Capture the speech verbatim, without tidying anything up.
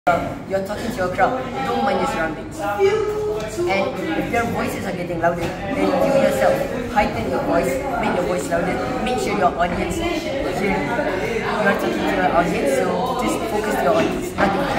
You're talking to your crowd, don't mind your surroundings. And if their voices are getting louder, then you yourself heighten your voice, make your voice louder, make sure your audience hear you. You are talking to your audience, so just focus to your audience, nothing